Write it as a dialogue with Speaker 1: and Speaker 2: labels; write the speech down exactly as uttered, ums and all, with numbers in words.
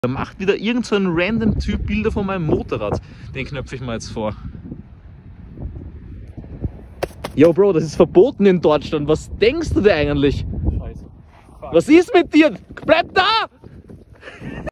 Speaker 1: Da macht wieder irgend so ein random Typ Bilder von meinem Motorrad. Den knöpfe ich mal jetzt vor. Yo Bro, das ist verboten in Deutschland. Was denkst du dir eigentlich?
Speaker 2: Scheiße.
Speaker 1: Was ist mit dir? Bleib da!